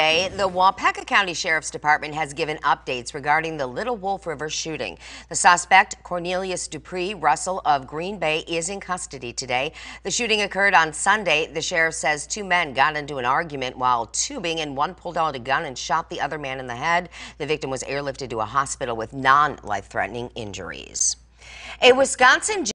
The Waupaca County Sheriff's Department has given updates regarding the Little Wolf River shooting. The suspect, Cornelius Dupree Russell of Green Bay, is in custody today. The shooting occurred on Sunday. The sheriff says two men got into an argument while tubing, and one pulled out a gun and shot the other man in the head. The victim was airlifted to a hospital with non-life-threatening injuries. A Wisconsin